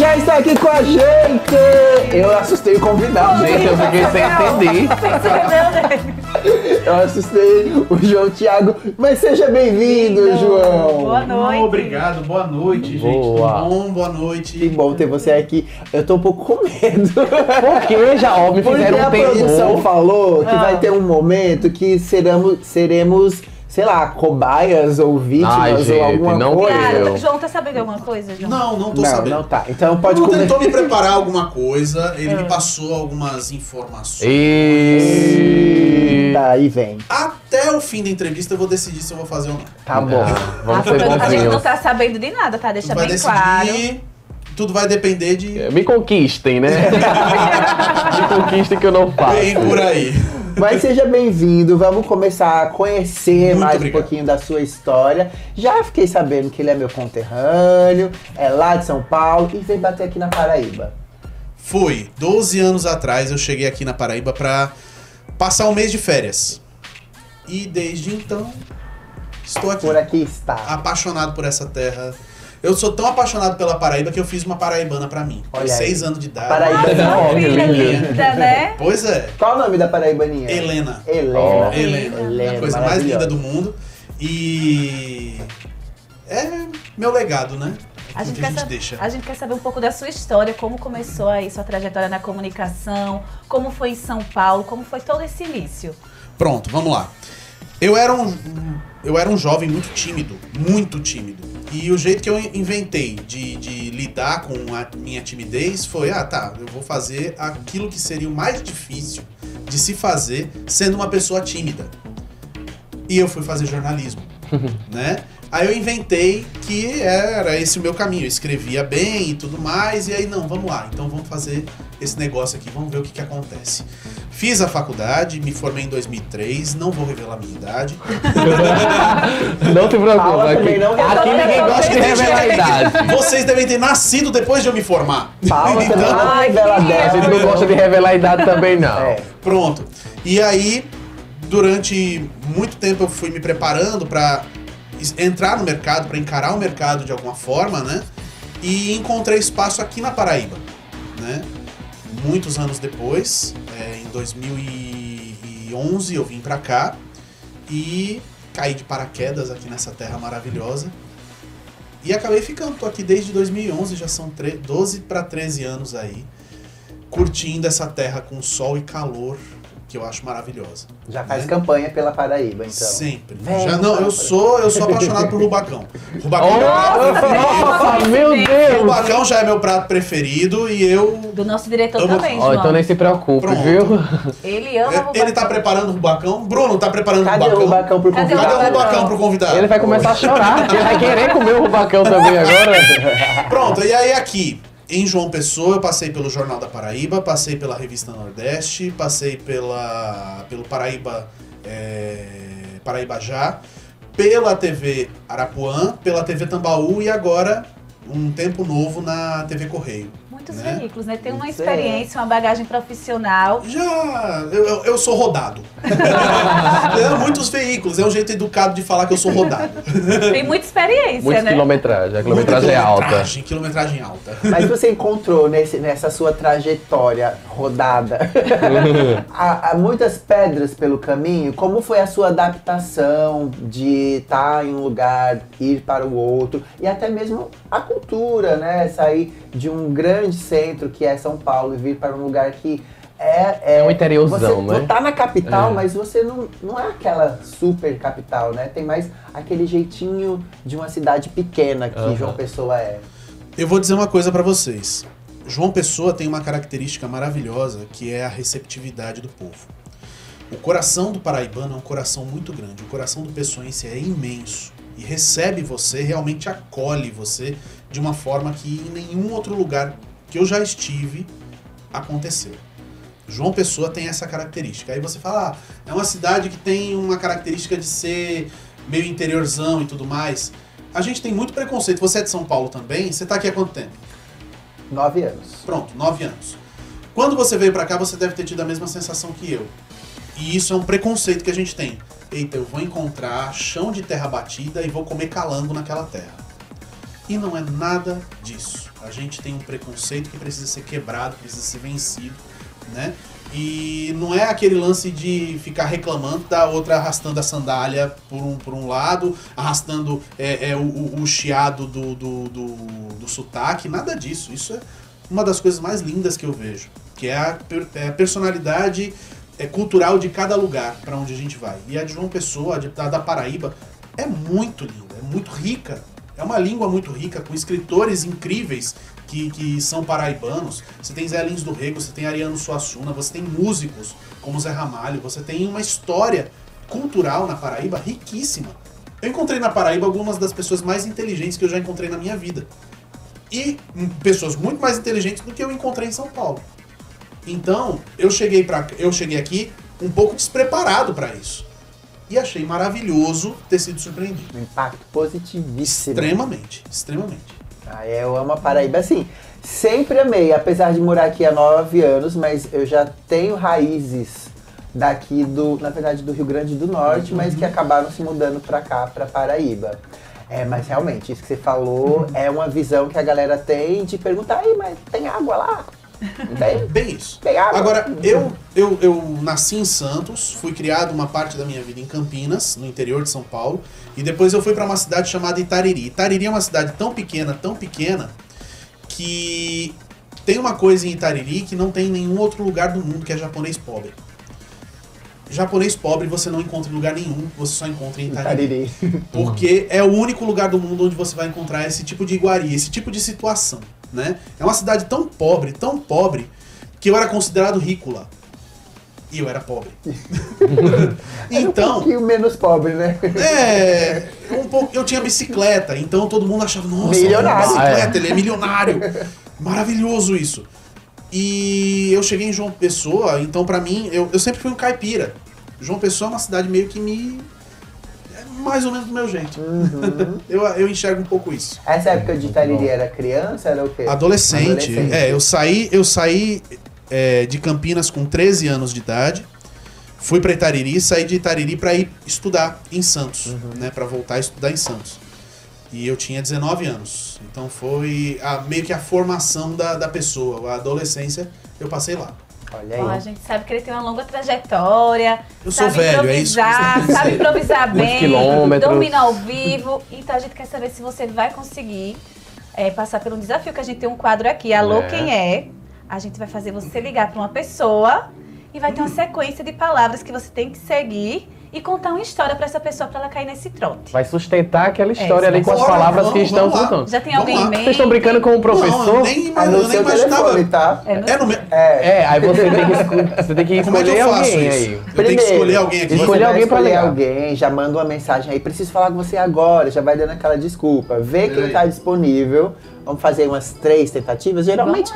já está aqui com a gente! Eu assustei o convidado. Gente, eu fiquei sem atender. Eu assustei o João Thiago, mas seja bem-vindo, João! Boa noite! Obrigado, boa noite, gente. Boa. Tudo bom? Boa noite. Que bom ter você aqui. Eu tô um pouco com medo. Por que já, ó, me Porque fizeram a um produção terror. falou que vai ter um momento que seremos, sei lá, cobaias ou vítimas Ai, ou gente, alguma não coisa. quero. João, tá sabendo alguma coisa, João? Não tô Não, sabendo. não tá. Então pode Ele comer. tentou me preparar alguma coisa, ele me passou algumas informações. Eita, aí vem. Até o fim da entrevista eu vou decidir se eu vou fazer ou não. Tá bom. Vamos ser A gente não bonzinhos. tá sabendo de nada, tá? Deixa Tudo vai bem decidir, claro. tudo vai depender de Me conquistem, né? Me conquistem que eu não faço. bem por aí. Mas seja bem-vindo, vamos começar a conhecer Muito mais obrigado. um pouquinho da sua história. Já fiquei sabendo que ele é meu conterrâneo, é lá de São Paulo e veio bater aqui na Paraíba. Foi, 12 anos atrás eu cheguei aqui na Paraíba pra passar um mês de férias. E desde então estou aqui. Por aqui está. Apaixonado por essa terra. Eu sou tão apaixonado pela Paraíba que eu fiz uma paraibana pra mim. Com Olha aí. 6 anos de idade. Paraíba Nossa, não, filha linda. linda, né? Pois é. Qual o nome da paraibaninha? Helena. Helena. Helena. A coisa mais linda do mundo. E é meu legado, né? A gente, Que quer deixa. a gente quer saber um pouco da sua história, como começou aí sua trajetória na comunicação, como foi em São Paulo, como foi todo esse início. Pronto, vamos lá. Eu era um jovem muito tímido, muito tímido. E o jeito que eu inventei de lidar com a minha timidez foi, eu vou fazer aquilo que seria o mais difícil de se fazer sendo uma pessoa tímida. E eu fui fazer jornalismo, né? Aí eu inventei que era esse o meu caminho, eu escrevia bem e tudo mais, e aí não, vamos lá, então vamos fazer esse negócio aqui, vamos ver o que acontece. Fiz a faculdade, me formei em 2003, não vou revelar minha idade. Não se Paula preocupe, também não revela. aqui ninguém gosta de revelar a idade. Vocês devem ter nascido depois de eu me formar. Paula também Então, não revela Ai, dela. A gente não gosta de revelar a idade também, não. É. pronto. E aí, durante muito tempo eu fui me preparando pra entrar no mercado, pra encarar o mercado de alguma forma, né? E encontrei espaço aqui na Paraíba, né? Muitos anos depois, em 2011 eu vim pra cá e caí de paraquedas aqui nessa terra maravilhosa. E acabei ficando, tô aqui desde 2011, já são 12 para 13 anos aí, curtindo essa terra com sol e calor, que eu acho maravilhosa. Já faz né? campanha pela Paraíba, então. Sempre. Vem, Já, não, eu sou apaixonado por Rubacão. Rubacão, Nossa, meu Deus! Rubacão já é meu prato preferido e eu... Do nosso diretor Amo- também, Ó, João. então nem se preocupe, Pronto. viu? Ele ama o Ele tá Rubacão. preparando o Rubacão. Bruno, tá preparando Cadê o o Rubacão? Rubacão pro Cadê o convidado? Cadê o Rubacão pro convidado? Ele vai começar a chorar, porque ele vai querer comer o rubacão também agora. Pronto, e aí aqui, em João Pessoa, eu passei pelo Jornal da Paraíba, passei pela Revista Nordeste, passei pelo Paraíba, Paraíba Já, pela TV Arapuã, pela TV Tambaú e agora um tempo novo na TV Correio. Muitos né? veículos, né? Tem uma Isso é. experiência, uma bagagem profissional. Eu sou rodado. Muitos veículos, é um jeito educado de falar que eu sou rodado. Tem muita experiência, Muita né? quilometragem, a quilometragem é alta. Quilometragem alta. Mas você encontrou nessa sua trajetória rodada há muitas pedras pelo caminho. Como foi a sua adaptação de estar em um lugar, ir para o outro e até mesmo a cultura, né? Sair de um grande centro que é São Paulo e vir para um lugar que é um interiorzão, você né? tá na capital, É. mas você não é aquela super capital, né? Tem mais aquele jeitinho de uma cidade pequena que Aham. João Pessoa é. Eu vou dizer uma coisa pra vocês. João Pessoa tem uma característica maravilhosa que é a receptividade do povo. O coração do paraibano é um coração muito grande. O coração do pessoense é imenso e recebe você, realmente acolhe você de uma forma que em nenhum outro lugar que eu já estive aconteceu. João Pessoa tem essa característica. Aí você fala, é uma cidade que tem uma característica de ser meio interiorzão e tudo mais. A gente tem muito preconceito. Você é de São Paulo também? Você tá aqui há quanto tempo? 9 anos. Pronto, 9 anos. Quando você veio pra cá, você deve ter tido a mesma sensação que eu. E isso é um preconceito que a gente tem. Eita, eu vou encontrar chão de terra batida e vou comer calango naquela terra. E não é nada disso. A gente tem um preconceito que precisa ser quebrado, precisa ser vencido, né? E não é aquele lance de ficar reclamando da outra arrastando a sandália por um lado, arrastando o chiado do sotaque, nada disso. Isso é uma das coisas mais lindas que eu vejo, que é a personalidade cultural de cada lugar para onde a gente vai. E a de João Pessoa, a da Paraíba, é muito linda, é muito rica. É uma língua muito rica, com escritores incríveis que são paraibanos. Você tem Zé Lins do Rego, você tem Ariano Suassuna, você tem músicos como Zé Ramalho, você tem uma história cultural na Paraíba riquíssima. Eu encontrei na Paraíba algumas das pessoas mais inteligentes que eu já encontrei na minha vida. E pessoas muito mais inteligentes do que eu encontrei em São Paulo. Então, eu cheguei aqui um pouco despreparado para isso. E achei maravilhoso ter sido surpreendido. Um impacto positivíssimo. Extremamente, extremamente. Eu amo a Paraíba, assim, sempre amei, apesar de morar aqui há 9 anos, mas eu já tenho raízes daqui na verdade do Rio Grande do Norte, mas que acabaram se mudando pra cá, pra Paraíba. Mas realmente, isso que você falou é uma visão que a galera tem de perguntar, mas tem água lá? Bem isso. Tem água? Agora, eu nasci em Santos, fui criado uma parte da minha vida em Campinas, no interior de São Paulo, e depois eu fui para uma cidade chamada Itariri. Itariri é uma cidade tão pequena, que tem uma coisa em Itariri que não tem em nenhum outro lugar do mundo, que é japonês pobre. Japonês pobre você não encontra em lugar nenhum, você só encontra em Itariri. Porque é o único lugar do mundo onde você vai encontrar esse tipo de iguaria, esse tipo de situação, né? É uma cidade tão pobre, que eu era considerado rico lá. E eu era pobre. Então, um pouquinho menos pobre, né? Um pouco. Eu tinha bicicleta, então todo mundo achava, nossa, milionário. Bicicleta, ele é milionário. Maravilhoso isso. E eu cheguei em João Pessoa, então pra mim, eu sempre fui um caipira. João Pessoa é uma cidade meio que é mais ou menos do meu jeito. Uhum. eu enxergo um pouco isso. Essa época de Itariri era criança, era o quê? Adolescente. Eu saí de Campinas com 13 anos de idade, fui pra Itariri, saí de Itariri pra ir estudar em Santos, né, pra voltar a estudar em Santos. E eu tinha 19 anos, então foi meio que a formação da pessoa, a adolescência, eu passei lá. Olha aí. A gente sabe que ele tem uma longa trajetória, eu sou velho, é isso. Sabe improvisar bem, quilômetros. domina ao vivo, então a gente quer saber se você vai conseguir passar pelo desafio, que a gente tem um quadro aqui, Alô Quem É? A gente vai fazer você ligar para uma pessoa e vai ter uma sequência de palavras que você tem que seguir e contar uma história para essa pessoa, para ela cair nesse trote. Vai sustentar aquela história ali com as palavras que estão contando. Já tem alguém em mente? Vocês estão brincando com o professor? Não, eu nem imaginava. Telefone, tá? Aí você tem que escolher alguém aí. Eu tenho que escolher alguém aqui. Escolher alguém pra ligar. Alguém, já manda uma mensagem aí, preciso falar com você agora, já vai dando aquela desculpa. Vê quem tá disponível. Vamos fazer umas 3 tentativas. Geralmente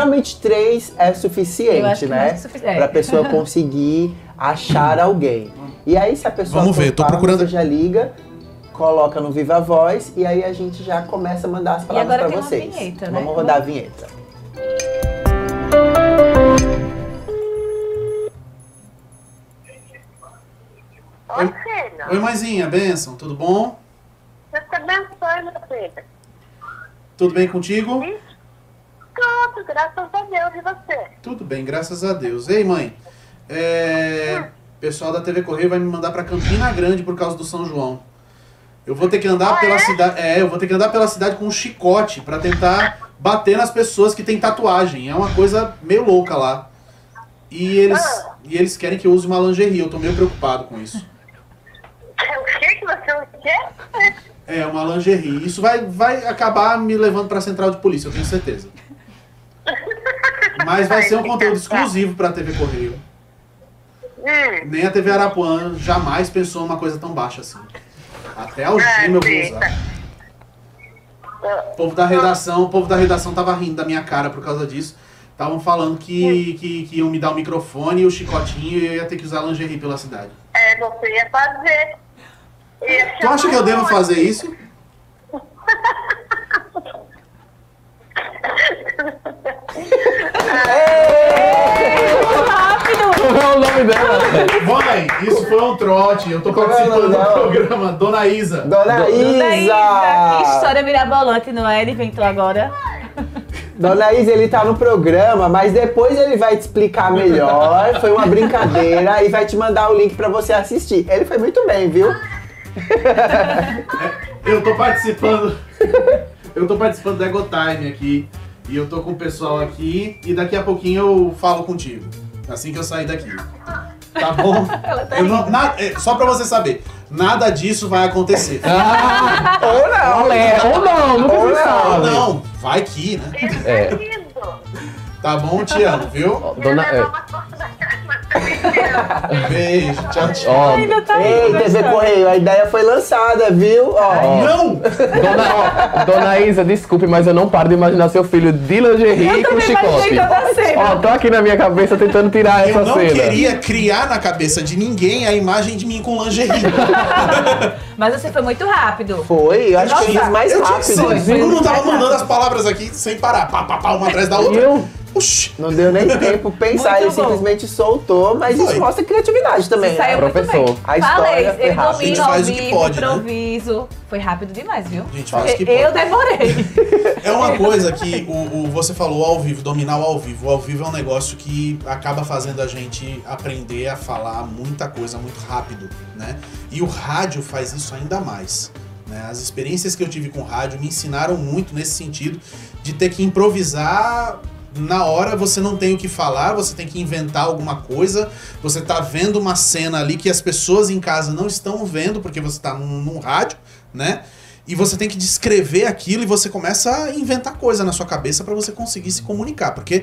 3 é suficiente, né? Pra pessoa conseguir achar alguém. E aí, se a pessoa Vamos ver, tô procurando. Você já liga, coloca no Viva Voz e aí a gente já começa a mandar as palavras pra vocês. Uma vinheta, né? Vamos rodar a vinheta. Oi, filho. Oi, mãezinha, bênção, tudo bom? Deus te abençoe, meu filho. Tudo bem contigo? Tudo, graças a Deus, e você? Tudo bem, graças a Deus. Ei, mãe, o pessoal da TV Correio vai me mandar pra Campina Grande por causa do São João. Eu vou ter que andar pela cidade. Eu vou ter que andar pela cidade com um chicote pra tentar bater nas pessoas que têm tatuagem. É uma coisa meio louca lá. E eles querem que eu use uma lingerie. Eu tô meio preocupado com isso. O que você quer? Uma lingerie. Isso vai acabar me levando pra central de polícia, eu tenho certeza. Mas vai ser um conteúdo exclusivo pra TV Correio. Nem a TV Arapuã jamais pensou numa coisa tão baixa assim. Até a algema eu vou usar. O povo da redação tava rindo da minha cara por causa disso. Estavam falando que iam me dar o microfone e o chicotinho e eu ia ter que usar lingerie pela cidade. Você ia fazer. Tu acha que eu devo fazer isso? Rápido! Como é o nome dela? Mãe, isso foi um trote. Eu tô Qual é o participando nome do dela? programa. Dona Isa. Dona Isa, que Isa! história mirabolante, não é? Ele inventou agora. Dona Isa, ele tá no programa, mas depois ele vai te explicar melhor. Foi uma brincadeira e vai te mandar o link pra você assistir. Ele foi muito bem, viu? Eu tô participando. Eu tô participando do Ego Time aqui. E eu tô com o pessoal aqui. E daqui a pouquinho eu falo contigo. Assim que eu sair daqui. Tá bom? Eu só pra você saber, nada disso vai acontecer. Ou não. Ou não, nunca Ou se não. sabe. Não, vai que, né? É. Lindo. Tá bom, te amo, viu? Dona, Beijo, tchau, tchau. ó, Ainda tá Ei, rindo da TV história. Correio, a ideia foi lançada, viu? Ó. Não! Dona Isa, desculpe, mas eu não paro de imaginar seu filho de lingerie Eu com também imaginei chicote. toda a cena. Ó, tô aqui na minha cabeça tentando tirar Eu essa não cena. queria criar na cabeça de ninguém a imagem de mim com lingerie. Mas você foi muito rápido. Foi, eu acho que eu fiz mais Eu tinha que ser. rápido. O Bruno tava mandando as palavras aqui sem parar. Pá, pá, pá, uma atrás da outra. Eu? Oxi. Não deu nem tempo pensar, Muito ele bom. simplesmente soltou, mas Foi. isso mostra criatividade também. Saiu Né? muito Professor. bem. A história Falei, foi ele rápida. A gente domina ao faz o que vivo, pode, né? improviso. Foi rápido demais, viu? A gente faz o que Eu pode. demorei. É uma coisa que você falou ao vivo, dominar o ao vivo. O ao vivo é um negócio que acaba fazendo a gente aprender a falar muita coisa muito rápido, né? E o rádio faz isso ainda mais. Né? As experiências que eu tive com rádio me ensinaram muito nesse sentido de ter que improvisar. Na hora você não tem o que falar, você tem que inventar alguma coisa, você tá vendo uma cena ali que as pessoas em casa não estão vendo, porque você tá num rádio, né? E você tem que descrever aquilo e você começa a inventar coisa na sua cabeça para você conseguir se comunicar, porque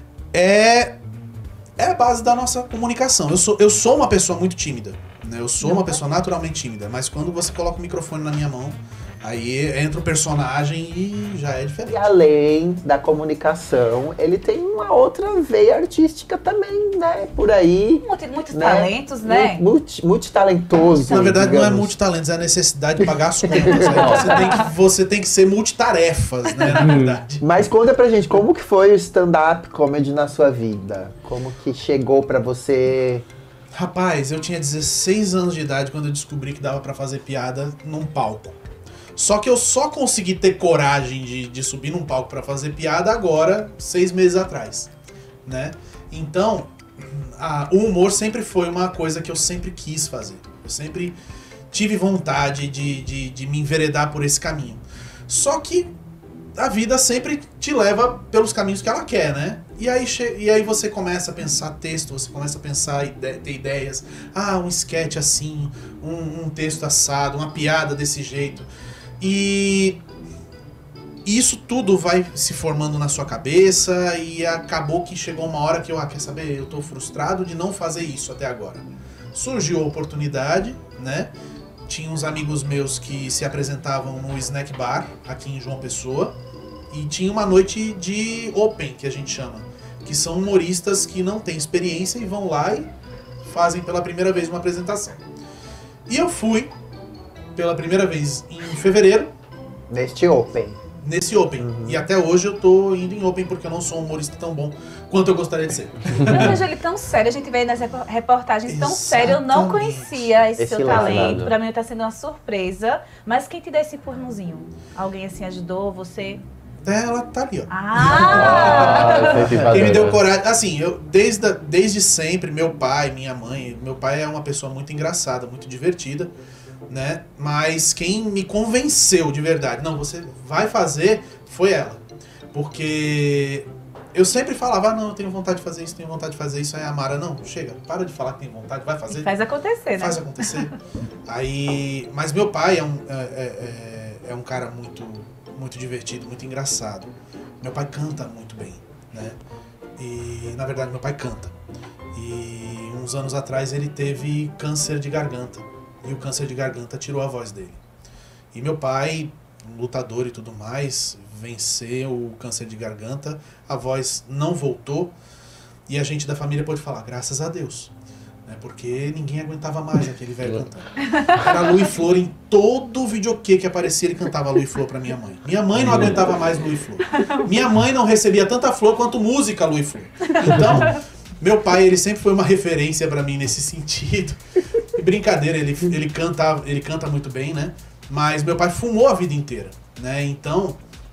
é a base da nossa comunicação. Eu sou uma pessoa muito tímida, né? Eu sou uma pessoa naturalmente tímida, mas quando você coloca o microfone na minha mão, aí entra o personagem e já é diferente. E além da comunicação, ele tem uma outra veia artística também, né? Por aí. Muitos né? talentos, né? Multitalentoso. Na verdade, não é digamos. multitalentos, é a necessidade de pagar as contas. Aí você tem que ser multitarefas, né? Na verdade. Mas conta pra gente, como que foi o stand-up comedy na sua vida? Como que chegou pra você? Rapaz, eu tinha 16 anos de idade quando eu descobri que dava pra fazer piada num palco. Só que eu só consegui ter coragem de subir num palco pra fazer piada agora, 6 meses atrás, né? Então, o humor sempre foi uma coisa que eu sempre quis fazer. Eu sempre tive vontade de me enveredar por esse caminho. Só que a vida sempre te leva pelos caminhos que ela quer, né? E aí você começa a pensar texto, você começa a pensar, ter ideias. Ah, um sketch assim, um texto assado, uma piada desse jeito. E isso tudo vai se formando na sua cabeça e acabou que chegou uma hora que quer saber, eu tô frustrado de não fazer isso até agora. Surgiu a oportunidade, né? Tinha uns amigos meus que se apresentavam no Snack Bar, aqui em João Pessoa, e tinha uma noite de open, que a gente chama, que são humoristas que não têm experiência e vão lá e fazem pela primeira vez uma apresentação. E eu fui pela primeira vez em fevereiro, Neste Open. nesse Open. E até hoje eu tô indo em Open porque eu não sou um humorista tão bom quanto eu gostaria de ser. Eu vejo ele tão sério, a gente vê nas reportagens tão sério, eu não Exatamente. conhecia esse Esse seu lado. talento. Pra mim tá sendo uma surpresa. Mas quem te deu esse empurrãozinho? Alguém assim ajudou você? Ela tá ali, ó. Ah! Quem me deu coragem, assim, eu desde sempre, meu pai, minha mãe, meu pai é uma pessoa muito engraçada, muito divertida, né? Mas quem me convenceu de verdade, não, você vai fazer, foi ela. Porque eu sempre falava, não, eu tenho vontade de fazer isso, tenho vontade de fazer isso. Aí a Mara, não, chega, para de falar que tem vontade, vai fazer. Faz acontecer, né? Faz acontecer. Aí, mas meu pai é um cara muito, muito divertido, muito engraçado. Meu pai canta muito bem, né? E, na verdade, meu pai canta. E uns anos atrás ele teve câncer de garganta. E o câncer de garganta tirou a voz dele. E meu pai, um lutador e tudo mais, venceu o câncer de garganta. A voz não voltou. E a gente da família pôde falar, graças a Deus. Né? Porque ninguém aguentava mais aquele velho cantando. Era Lu e Flor em todo videokê que aparecia, ele cantava Lu e Flor pra minha mãe. Minha mãe não aguentava mais Lu e Flor. Minha mãe não recebia tanta flor quanto música Lu e Flor. Então, Meu pai, ele sempre foi uma referência pra mim nesse sentido. E brincadeira, ele canta muito bem, né? Mas meu pai fumou a vida inteira, né? Então,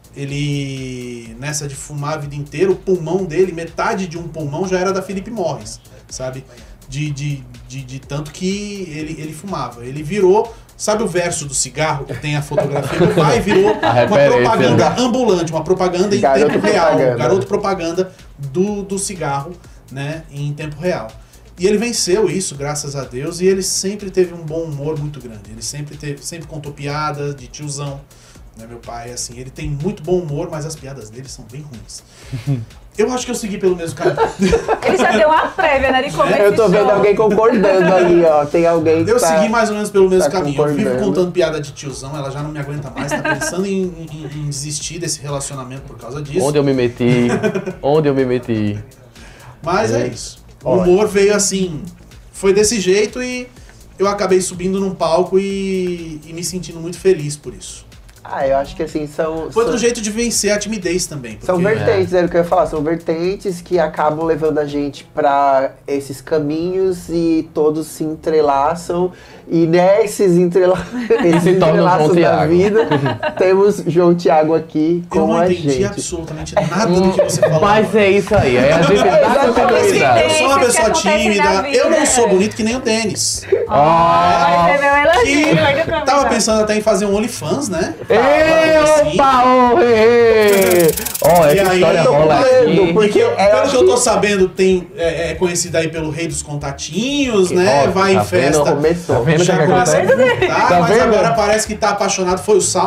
ele, nessa de fumar a vida inteira, o pulmão dele, metade de um pulmão já era da Philip Morris, sabe? De tanto que ele fumava. Ele virou, sabe o verso do cigarro, que tem a fotografia do pai, virou uma propaganda ambulante, uma propaganda em tempo real. Garoto propaganda do cigarro, né, em tempo real. E ele venceu isso, graças a Deus, e ele sempre teve um bom humor muito grande. Ele sempre contou piadas de tiozão, né, meu pai, assim, ele tem muito bom humor, mas as piadas dele são bem ruins. Eu acho que eu segui pelo mesmo caminho. Ele já deu uma prévia, né, de comer Eu tô vendo alguém concordando ali, ó. Tem alguém que Eu segui mais ou menos pelo mesmo caminho. Eu vivo concordando. contando piada de tiozão, ela já não me aguenta mais, tá pensando em desistir desse relacionamento por causa disso. Onde eu me meti? Onde eu me meti? Mas é isso. O humor veio assim, foi desse jeito e eu acabei subindo num palco e me sentindo muito feliz por isso. Ah, eu acho que assim, Foi outro jeito de vencer a timidez também. São vertentes, era o que eu ia falar, são vertentes que acabam levando a gente pra esses caminhos e todos se entrelaçam. E nesses entrelaços da vida, temos João Thiago aqui Eu com não a entendi gente. absolutamente nada do que você falou. Mas é isso aí, aí a gente dá continuidade. Eu sou uma que pessoa acontece tímida, na vida. eu não sou bonito que nem o Denis. Vai ser meu elogio, vai Que tava pensando até em fazer um OnlyFans, né? Ei, opa, oh, ei. Ó, E essa aí, história rola aqui. Porque, pelo que eu tô sabendo, é conhecido aí pelo rei dos contatinhos, né? Ó, Vai em tá vendo? festa. Começou. Tá vendo o que Já que começa a acontece? voltar, Tá mas vendo? agora parece que tá apaixonado. Foi o Sal.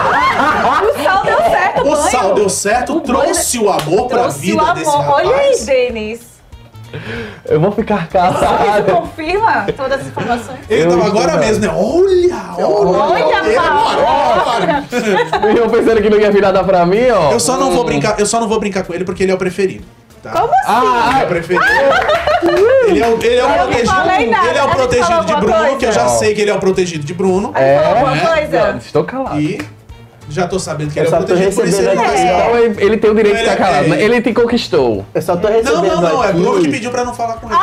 O sal deu certo, O banho. Sal deu certo, O trouxe o amor pra Trouxe vida o desse amor. rapaz. Olha aí, Denis. Eu vou ficar Isso casado. confirma todas as informações. Ele Eu tava estou agora vendo. mesmo, né? Olha, Olha, Paulo. E eu pensando que não ia vir nada pra mim, ó. Eu só não vou brincar com ele porque ele é o preferido. Tá? Como assim? Ele é o preferido. Ele é o protegido. falei nada. Ele é o A gente protegido falou de alguma Bruno, que eu já coisa? sei que ele é o protegido de Bruno. Alguma né? coisa? Estou calado. E já tô sabendo que Eu ele é o só tô protegido, por isso ele recebendo não vai aqui, ser. Então ele tem o direito de Ele ficar é- calado, né? Ele te conquistou. Eu só tô recebendo Não, é aqui. Bruno que pediu pra não falar com ele.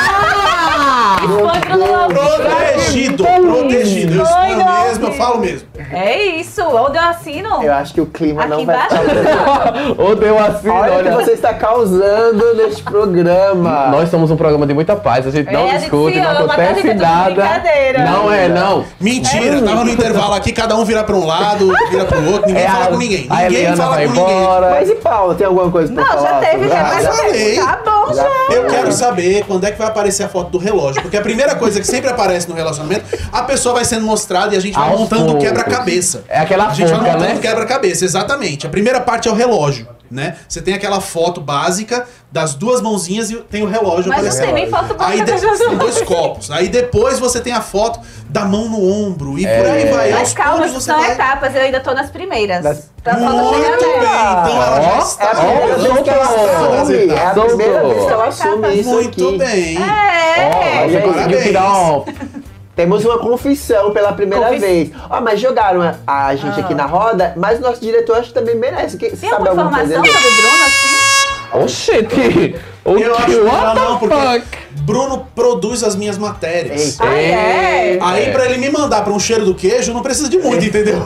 Foi Bruno Protegido. Eu falo mesmo, eu falo mesmo. É isso, onde eu assino? Eu acho que o clima Aqui não vai embaixo? ficar... Ou deu assim, Olha o que olha. você está causando neste programa. Nós somos um programa de muita paz, a gente não a gente discute, se não ama, tá, acontece gente? É tudo nada. brincadeira. Não é, não. Mentira, tava no intervalo aqui, cada um vira pra um lado, vira pro outro, ninguém fala com ninguém. A Ninguém Eliana fala vai com ninguém. embora. Mas e Paulo, tem alguma coisa pra Não, falar? já teve, sobre- já falei. Tá bom, já. Eu quero saber quando é que vai aparecer a foto do relógio. Porque a primeira coisa que sempre aparece no relacionamento, a pessoa vai sendo mostrada e a gente vai Aos montando o poucos. quebra-cabeça. É aquela A gente vai forca, montando né? o quebra-cabeça, exatamente. A primeira parte é o relógio, né? Você tem aquela foto básica das duas mãozinhas e tem o relógio Mas não aparecendo. tem nem foto Aí básica da tem dois copos. Aí depois você tem a foto da mão no ombro e por aí vai. Mas Aos calma, poucos você são vai... etapas, eu ainda tô nas primeiras. Tá falta Muito chegar bem, nela. então ela já É está. a primeira vez que ela assume. É a Soltou. primeira vez que ela assume isso Muito aqui. bem. É. Você conseguiu Parabéns. tirar um... Temos uma confissão pela primeira vez. Ó, mas jogaram a gente aqui na roda, mas o nosso diretor acho que também merece. Você Tem sabe alguma alguma coisa informação dele? sobre o Bruno, assim? Oxente! Eu acho que What não, the porque fuck? Bruno produz as minhas matérias. Eita. Ah, é? Aí pra ele me mandar pra um cheiro do queijo, não precisa de muito, entendeu?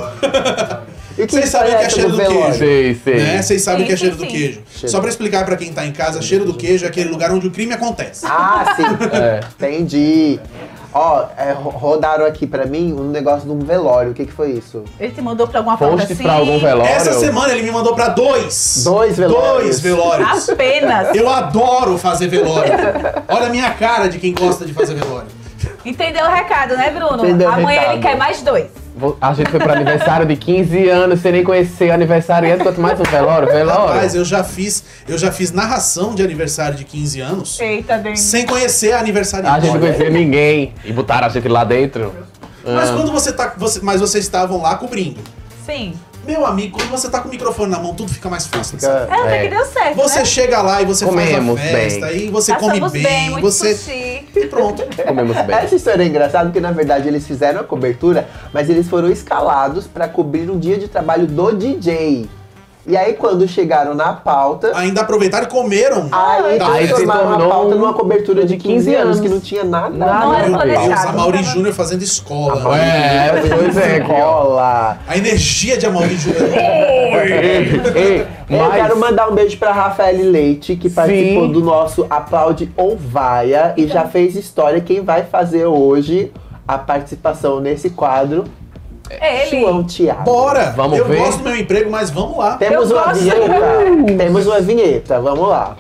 E que Vocês sabem o que é essa cheiro do velório? queijo. Sei, sei. Né? Vocês sabem o que é Sim, cheiro sim, do sim. queijo. Só pra explicar pra quem tá em casa, cheiro do queijo é aquele lugar onde o crime acontece. Ah, sim. É. Entendi. Ó, rodaram aqui pra mim um negócio de um velório. O que foi isso? Ele te mandou pra alguma porta Foste assim? pra algum velório? Essa semana ele me mandou pra dois. Dois velórios. Dois velórios. Apenas. Eu adoro fazer velório. Olha a minha cara de quem gosta de fazer velório. Entendeu o recado, né, Bruno? Entendeu o Amanhã recado. ele quer mais 2. A gente foi pro aniversário de 15 anos, sem nem conhecer o aniversariante, quanto mais um velório, velório. Rapaz, eu já fiz narração de aniversário de 15 anos Eita, Denis. sem conhecer a aniversariante. A gente não conhecia ninguém e botaram a gente lá dentro. Mas quando mas vocês estavam lá cobrindo. Sim. Meu amigo, quando você tá com o microfone na mão, tudo fica mais fácil. sabe? Fica- Até que deu certo, Você né? chega lá e você Comemos faz a festa, bem. aí você Passamos come bem, muito você... sushi. E pronto. Comemos bem. Essa história é engraçada porque, na verdade, eles fizeram a cobertura, mas eles foram escalados pra cobrir um dia de trabalho do DJ. E aí, quando chegaram na pauta, Ainda aproveitaram e comeram. aí Aí se transformaram a tornou pauta numa cobertura de 15 anos, que não tinha nada. Não era Meu Deus, planejado. a Mauri Júnior fazendo escola. Pois é, Cola. A energia de Amaury Júnior. Ei, Eu quero mandar um beijo pra Rafael Leite, que participou Sim. do nosso Aplaude ou Vaia e já fez história. Quem vai fazer hoje a participação nesse quadro? Ele. João Thiago. Bora! Vamos eu ver? gosto do meu emprego, mas vamos lá. Temos Eu uma gosto. vinheta? Temos uma vinheta, vamos lá.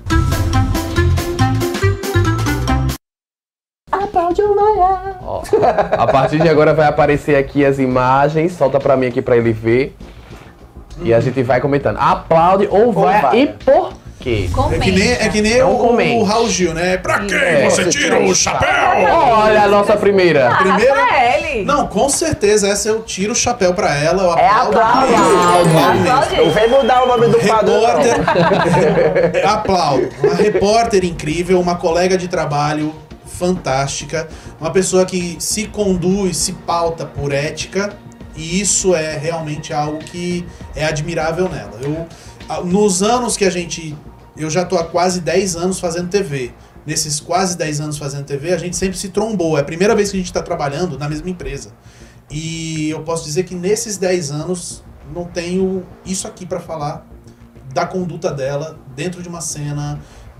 Aplaude ou Vaia. Ó, a partir de agora vai aparecer aqui as imagens. Solta pra mim aqui pra ele ver. E a gente vai comentando. Aplaude ou vai vai. e por quê? É que nem É um o comente. Raul Gil, né? Pra quem É. você tira o chapéu? Olha a nossa primeira. Primeiro- Rafael. Não, com certeza essa eu tiro o chapéu pra ela. Eu É aplaudo. aplaude. Aplaude. Não vem mudar o nome do quadro, não. Repórter. Aplaudo. Uma repórter incrível, uma colega de trabalho fantástica, uma pessoa que se conduz, se pauta por ética, e isso é realmente algo que é admirável nela. Nos anos que eu já tô há quase 10 anos fazendo TV. Nesses quase 10 anos fazendo TV, a gente sempre se trombou. É a primeira vez que a gente tá trabalhando na mesma empresa. E eu posso dizer que nesses 10 anos não tenho isso aqui pra falar da conduta dela dentro de uma cena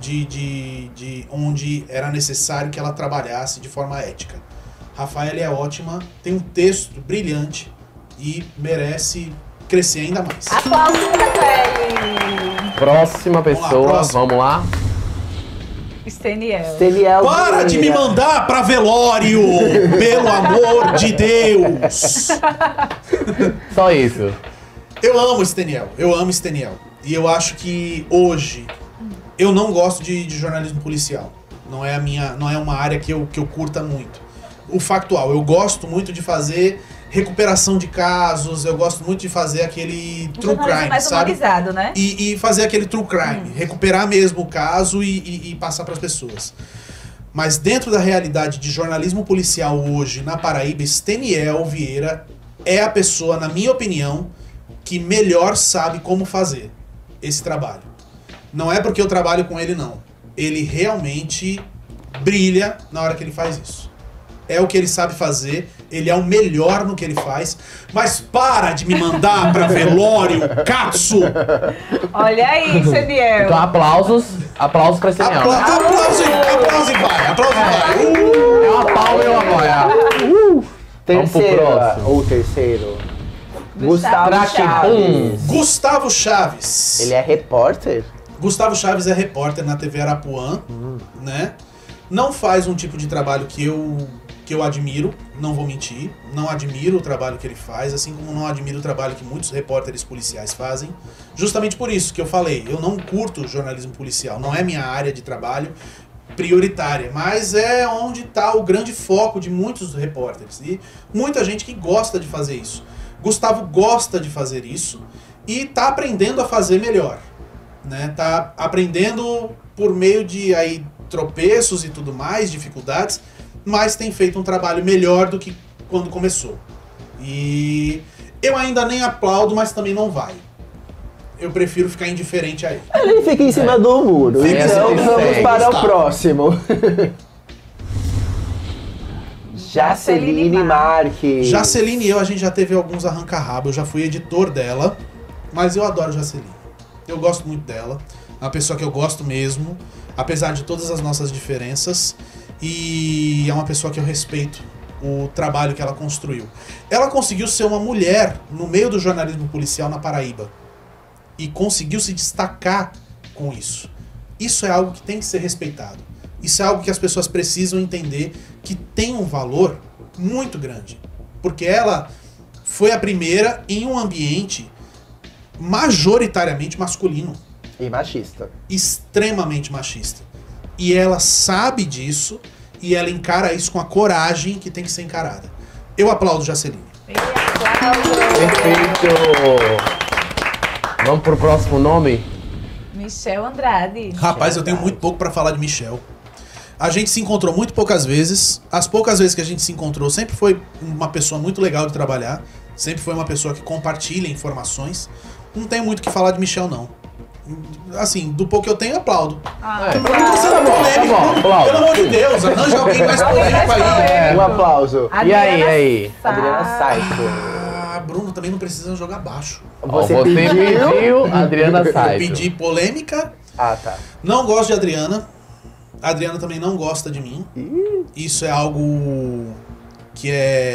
de onde era necessário que ela trabalhasse de forma ética. Rafaela é ótima, tem um texto brilhante e merece crescer ainda mais. Aplausos pra Rafael. Próxima pessoa, próxima. vamos lá. Steniel. Steniel Para de me Vieira. mandar pra velório, pelo amor de Deus! Só isso. Eu amo Steniel, eu amo Steniel. E eu acho que hoje eu não gosto de jornalismo policial. Não é uma área que eu curta muito. O factual, eu gosto muito de fazer recuperação de casos, eu gosto muito de fazer aquele Um true jornalismo crime, mais sabe? humanizado, né? E fazer aquele true crime, recuperar mesmo o caso e passar para as pessoas. Mas dentro da realidade de jornalismo policial hoje na Paraíba, Steniel Vieira é a pessoa, na minha opinião, que melhor sabe como fazer esse trabalho. Não é porque eu trabalho com ele, não. Ele realmente brilha na hora que ele faz isso. É o que ele sabe fazer, ele é o melhor no que ele faz, mas para de me mandar pra velório, Katsu! Olha aí, Steniel. Então aplausos pra esse Daniel. Aplauso e vai, aplauso e vai. É uma palma e uma boia. Vamos pro Terceira, próximo. ou terceiro. Gustavo Gustavo Chaves. Chaves. Gustavo Chaves. Ele é repórter? Gustavo Chaves é repórter na TV Arapuã, né? Não faz um tipo de trabalho que eu admiro, não vou mentir. Não admiro o trabalho que ele faz, assim como não admiro o trabalho que muitos repórteres policiais fazem. Justamente por isso que eu falei, eu não curto jornalismo policial, não é minha área de trabalho prioritária, mas é onde está o grande foco de muitos repórteres e muita gente que gosta de fazer isso. Gustavo gosta de fazer isso e está aprendendo a fazer melhor, né? Tá aprendendo por meio de aí tropeços e tudo mais, dificuldades, mas tem feito um trabalho melhor do que quando começou. E eu ainda nem aplaudo, mas também não vai. Eu prefiro ficar indiferente a ele. Ele fica em cima do muro. Fica Então em cima. vamos Segue, para o Gustavo. próximo. Jaceline Marques. Jaceline e eu, a gente já teve alguns arranca-rabo, eu já fui editor dela, mas eu adoro Jaceline. Eu gosto muito dela, é uma pessoa que eu gosto mesmo, apesar de todas as nossas diferenças, e é uma pessoa que eu respeito o trabalho que ela construiu. Ela conseguiu ser uma mulher no meio do jornalismo policial na Paraíba, e conseguiu se destacar com isso. Isso é algo que tem que ser respeitado. Isso é algo que as pessoas precisam entender que tem um valor muito grande. Porque ela foi a primeira em um ambiente majoritariamente masculino, E machista. extremamente machista. E ela sabe disso e ela encara isso com a coragem que tem que ser encarada. Eu aplaudo Jaceline. Perfeito. Vamos pro próximo nome? Michel Andrade. Rapaz, eu tenho muito pouco pra falar de Michel. A gente se encontrou muito poucas vezes. As poucas vezes que a gente se encontrou, sempre foi uma pessoa muito legal de trabalhar. Sempre foi uma pessoa que compartilha informações. Não tenho muito o que falar de Michel, não. Assim, do pouco que eu tenho, eu aplaudo. É. Você não é polêmico. Tá bom, aplaudo. Pelo amor de Deus, arranja alguém mais polêmico aí. Um aplauso. E aí? Adriana Saito. Ah, Bruno também não precisa jogar baixo. Ó, você pediu Adriana Eu Saito. pedi polêmica. Ah, tá. Não gosto de Adriana. A Adriana também não gosta de mim. Isso é algo que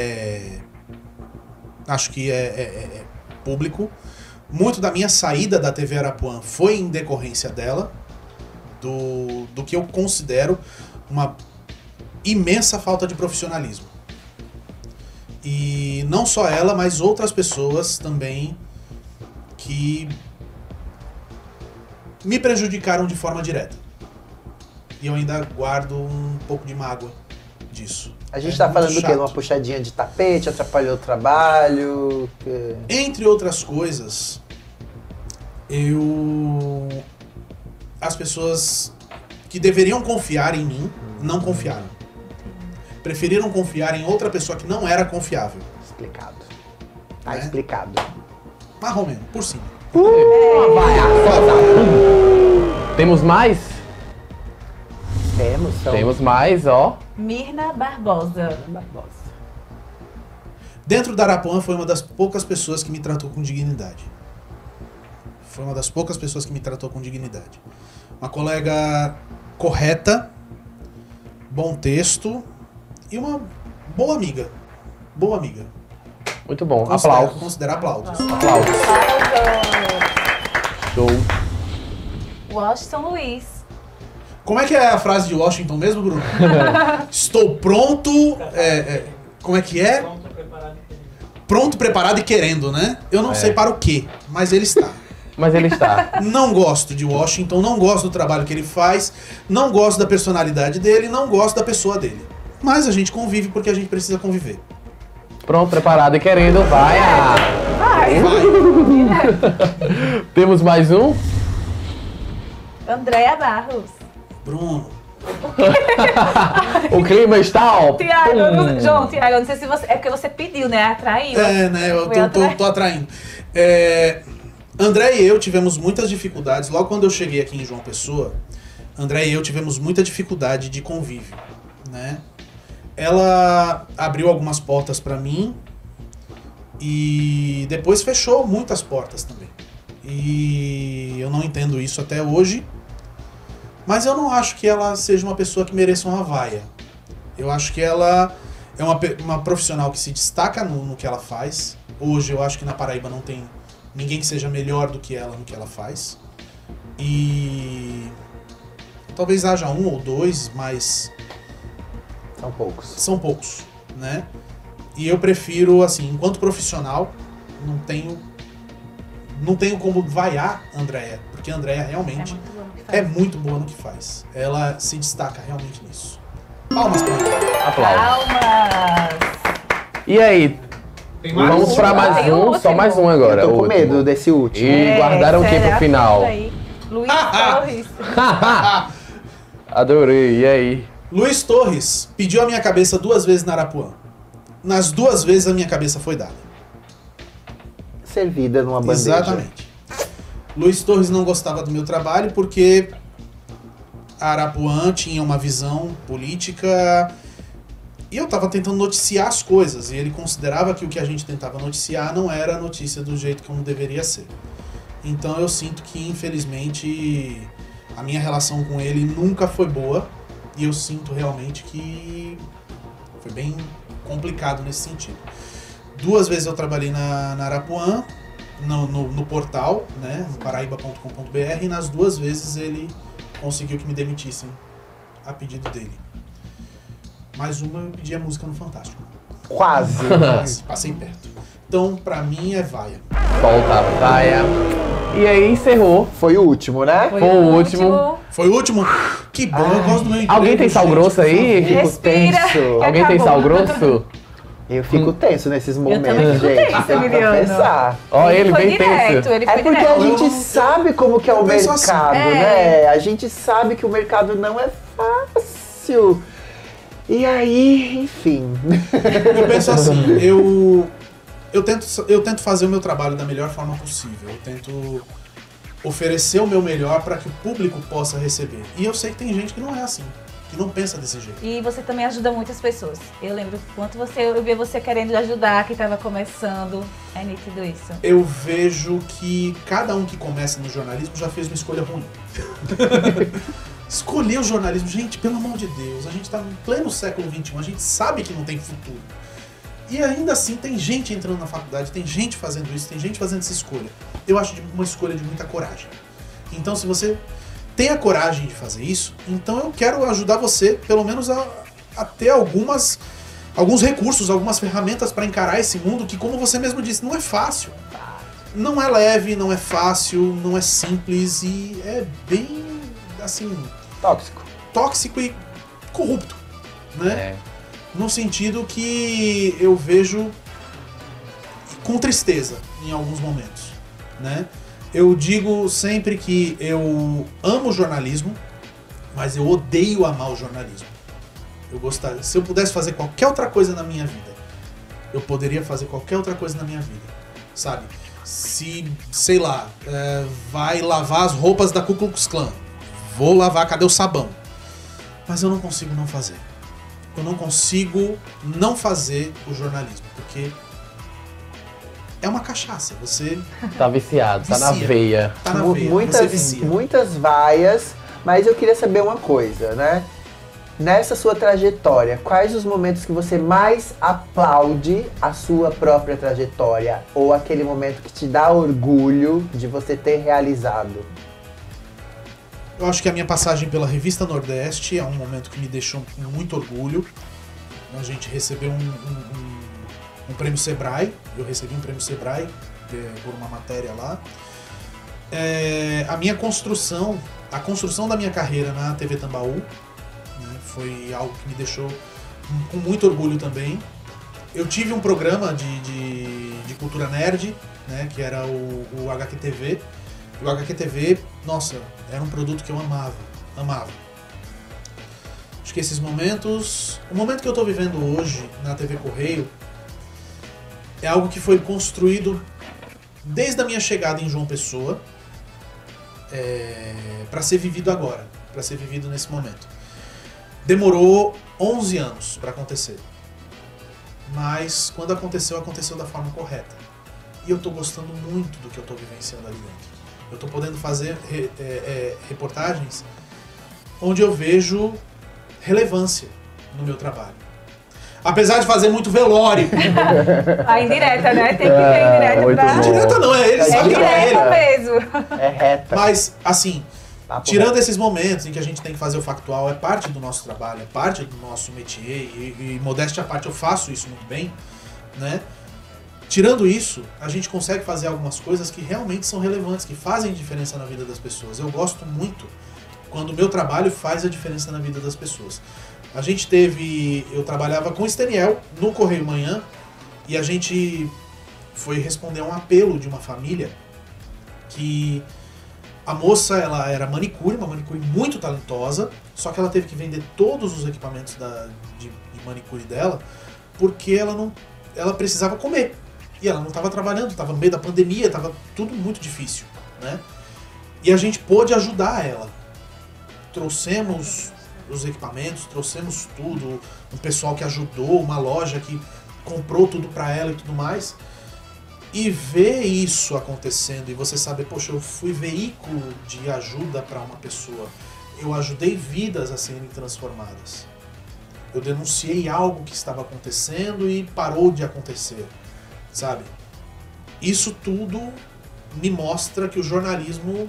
acho que é público. Muito da minha saída da TV Arapuã foi em decorrência dela, do que eu considero uma imensa falta de profissionalismo. E não só ela, mas outras pessoas também que me prejudicaram de forma direta. E eu ainda guardo um pouco de mágoa disso. A gente tá muito falando do quê? chato. Uma puxadinha de tapete, atrapalhou o trabalho? Entre outras coisas, as pessoas que deveriam confiar em mim, não confiaram. Preferiram confiar em outra pessoa que não era confiável. Explicado. Tá Né? explicado. Marromeno, por cima. Temos mais? Temos mais, ó. Mirna Barbosa. Dentro da Arapuã foi uma das poucas pessoas que me tratou com dignidade. Foi uma das poucas pessoas que me tratou com dignidade. Uma colega correta, bom texto e uma boa amiga. Boa amiga. Muito bom. Aplausos. Considera aplausos. Aplausos. Show. Washington Luiz. Como é que é a frase de Washington mesmo, Bruno? Estou pronto. Como é que é? Pronto, preparado e querendo, né? Eu não sei para o quê, mas ele está. Mas ele está. Não gosto de Washington, não gosto do trabalho que ele faz, não gosto da personalidade dele, não gosto da pessoa dele. Mas a gente convive porque a gente precisa conviver. Pronto, preparado e querendo. Vai! Vai! Temos mais um? Andréa Barros. Bruno. O clima está, ó. Tiago, João, Tiago, eu não sei se você. É porque você pediu, né? Atraiu. Né? Eu tô atraindo. André e eu tivemos muitas dificuldades. Logo quando eu cheguei aqui em João Pessoa, André e eu tivemos muita dificuldade de convívio, né? Ela abriu algumas portas pra mim e depois fechou muitas portas também. E eu não entendo isso até hoje. Mas eu não acho que ela seja uma pessoa que mereça uma vaia. Eu acho que ela é uma profissional que se destaca no que ela faz. Hoje eu acho que na Paraíba não tem ninguém que seja melhor do que ela no que ela faz. E talvez haja um ou dois, mas são poucos, né? E eu prefiro, assim, enquanto profissional, não tenho como vaiar a Andréa, porque a Andréa realmente é muito boa no que faz. Ela se destaca realmente nisso. Palmas pra ela. Aplausos. Palmas. E aí? Vamos pra mais Tem um, último. só mais um agora. Eu tô com o último. medo desse último. E guardaram o que pro final? Luiz Torres. Adorei, e aí? Luiz Torres pediu a minha cabeça 2 vezes na Arapuã. Nas 2 vezes a minha cabeça foi dada. Servida numa bandeja. Exatamente. Luiz Torres não gostava do meu trabalho porque a Arapuã tinha uma visão política e eu estava tentando noticiar as coisas e ele considerava que o que a gente tentava noticiar não era a notícia do jeito como deveria ser. Então eu sinto que, infelizmente, a minha relação com ele nunca foi boa e eu sinto realmente que foi bem complicado nesse sentido. 2 vezes eu trabalhei na Arapuã, no portal, né, no paraíba.com.br, e nas 2 vezes ele conseguiu que me demitissem a pedido dele. Mais uma eu pedi a música no Fantástico. Quase. Mas passei perto. Então, pra mim, é vaia. Solta a vaia. E aí encerrou. Foi o último, né? Foi o último. Foi o último? Que bom, eu gosto do meu emprego. Alguém tem sal gente, grosso por aí? favor. Respira. tenso. Alguém tem sal grosso? Eu fico tenso nesses momentos, também fico gente. tensa, Tem que Emiliano. confessar. Ó, ele foi bem direto, tenso. ele É foi porque direto. a gente sabe como que é o penso assim. mercado, né? A gente sabe que o mercado não é fácil. E aí, enfim. Eu penso assim, eu tento fazer o meu trabalho da melhor forma possível. Eu tento oferecer o meu melhor para que o público possa receber. E eu sei que tem gente que não é assim, que não pensa desse jeito. E você também ajuda muitas pessoas. Eu lembro quanto eu vi você querendo ajudar, que estava começando. É nítido isso. Eu vejo que cada um que começa no jornalismo já fez uma escolha ruim. Escolher o jornalismo, gente, pelo amor de Deus, a gente está em pleno século XXI, a gente sabe que não tem futuro. E ainda assim tem gente entrando na faculdade, tem gente fazendo isso, tem gente fazendo essa escolha. Eu acho uma escolha de muita coragem. Então se você tem a coragem de fazer isso, então eu quero ajudar você, pelo menos a ter alguns recursos, algumas ferramentas para encarar esse mundo que, como você mesmo disse, não é fácil. Não é leve, não é fácil, não é simples e é bem, assim... Tóxico e corrupto, né? No sentido que eu vejo com tristeza em alguns momentos, né? Eu digo sempre que eu amo o jornalismo, mas eu odeio amar o jornalismo. Se eu pudesse fazer qualquer outra coisa na minha vida, eu poderia fazer qualquer outra coisa na minha vida, sabe? Se, sei lá, vai lavar as roupas da Ku Klux Klan, vou lavar, cadê o sabão? Mas eu não consigo não fazer. Eu não consigo não fazer o jornalismo, porque é uma cachaça. Você tá viciado, tá na veia. Tá na veia, você vicia. Muitas vaias, mas eu queria saber uma coisa, né? Nessa sua trajetória, quais os momentos que você mais aplaude a sua própria trajetória? Ou aquele momento que te dá orgulho de você ter realizado? Eu acho que a minha passagem pela Revista Nordeste é um momento que me deixou com muito orgulho. A gente recebeu um prêmio Sebrae, eu recebi um prêmio Sebrae por uma matéria lá. A construção da minha carreira na TV Tambaú, né, foi algo que me deixou com muito orgulho também. Eu tive um programa de cultura nerd, né, que era o HQTV. E o HQTV, nossa, era um produto que eu amava. Acho que esses momentos... O momento que eu estou vivendo hoje na TV Correio é algo que foi construído desde a minha chegada em João Pessoa para ser vivido agora, para ser vivido nesse momento. Demorou 11 anos para acontecer, mas quando aconteceu da forma correta. E eu estou gostando muito do que eu estou vivenciando ali dentro. Eu estou podendo fazer reportagens onde eu vejo relevância no meu trabalho. Apesar de fazer muito velório. A indireta, né? Tem que ter indireta pra... Indireta não, é ele, sabe que é ele. Mesmo. É reta. Mas, assim, tirando esses momentos em que a gente tem que fazer o factual, é parte do nosso trabalho, é parte do nosso métier, e modéstia à parte, eu faço isso muito bem, né? Tirando isso, a gente consegue fazer algumas coisas que realmente são relevantes, que fazem diferença na vida das pessoas. Eu gosto muito quando o meu trabalho faz a diferença na vida das pessoas. Eu trabalhava com o Steniel no Correio Manhã, e a gente foi responder a um apelo de uma família que a moça, ela era manicure, uma manicure muito talentosa, só que ela teve que vender todos os equipamentos de manicure dela, porque ela precisava comer. E ela não estava trabalhando, estava no meio da pandemia, estava tudo muito difícil, né? E a gente pôde ajudar ela. Trouxemos os equipamentos, trouxemos tudo, um pessoal que ajudou, uma loja que comprou tudo para ela e tudo mais. E ver isso acontecendo e você saber, poxa, eu fui veículo de ajuda para uma pessoa. Eu ajudei vidas a serem transformadas. Eu denunciei algo que estava acontecendo e parou de acontecer. Sabe? Isso tudo me mostra que o jornalismo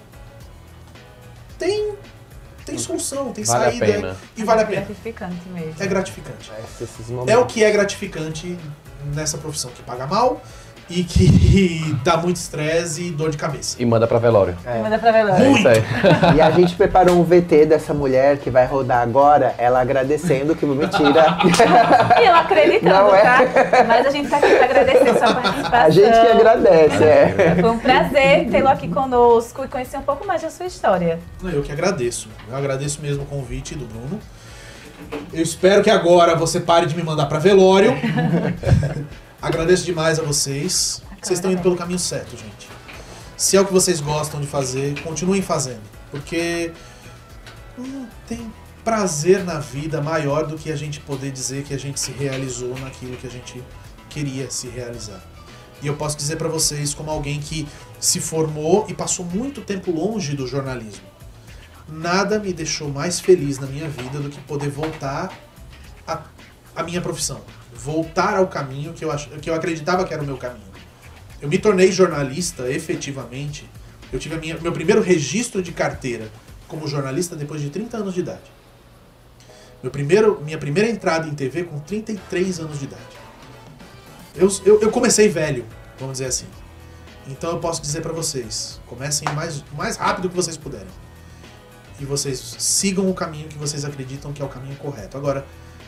tem solução, tem saída e vale a pena. É gratificante mesmo. É gratificante. É o que é gratificante nessa profissão, que paga mal e que dá muito estresse e dor de cabeça. E manda pra velório. Manda pra velório. Muito! E a gente preparou um VT dessa mulher que vai rodar agora, ela agradecendo, que mentira. E eu acreditando, Não é? tá? Mas a gente tá aqui pra agradecer sua participação. A gente que agradece, Foi um prazer tê-lo aqui conosco e conhecer um pouco mais da sua história. Eu que agradeço. Eu agradeço mesmo o convite do Bruno. Eu espero que agora você pare de me mandar pra velório. Agradeço demais a vocês. Vocês estão indo pelo caminho certo, gente. Se é o que vocês gostam de fazer, continuem fazendo. Porque não tem prazer na vida maior do que a gente poder dizer que a gente se realizou naquilo que a gente queria se realizar. E eu posso dizer pra vocês, como alguém que se formou e passou muito tempo longe do jornalismo, nada me deixou mais feliz na minha vida do que poder voltar à minha profissão. Voltar ao caminho que eu acreditava que era o meu caminho. Eu me tornei jornalista, efetivamente. Eu tive meu primeiro registro de carteira como jornalista depois de 30 anos de idade. Minha primeira entrada em TV com 33 anos de idade. Eu comecei velho, vamos dizer assim. Então eu posso dizer pra vocês, comecem o mais rápido que vocês puderem. E vocês sigam o caminho que vocês acreditam que é o caminho correto. Agora,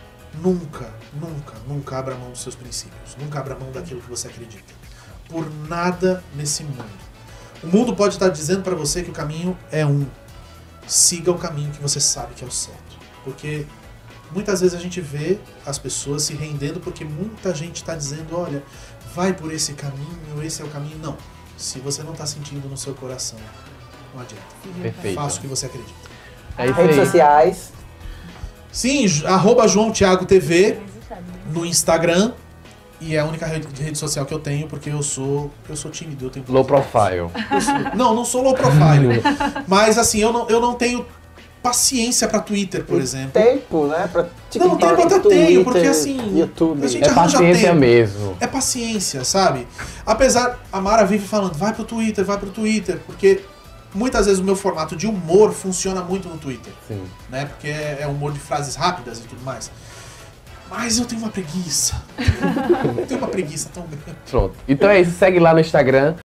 nunca abra mão dos seus princípios. Nunca abra mão daquilo que você acredita. Por nada nesse mundo. O mundo pode estar dizendo pra você que o caminho é um. Siga o caminho que você sabe que é o certo. Porque muitas vezes a gente vê as pessoas se rendendo porque muita gente está dizendo, olha, vai por esse caminho, esse é o caminho. Não. Se você não está sentindo no seu coração, não adianta. Perfeito. Faça o que você acredita. É isso Redes aí. sociais. Sim, @JoãoThiagoTV no Instagram. E é a única rede social que eu tenho, porque eu sou tímido. Eu tenho Low profile. Não sou low profile. Mas assim, eu não tenho paciência pra Twitter, por exemplo. Tempo, né? Pra Não, tempo eu até tenho, porque assim, YouTube. a gente É arranja paciência tempo. mesmo. É paciência, sabe? Apesar, a Mara vive falando, vai pro Twitter, porque muitas vezes o meu formato de humor funciona muito no Twitter, Sim. né? Porque é humor de frases rápidas e tudo mais. Mas eu tenho uma preguiça. Eu tenho uma preguiça tão grande. Pronto. Então é isso. Segue lá no Instagram.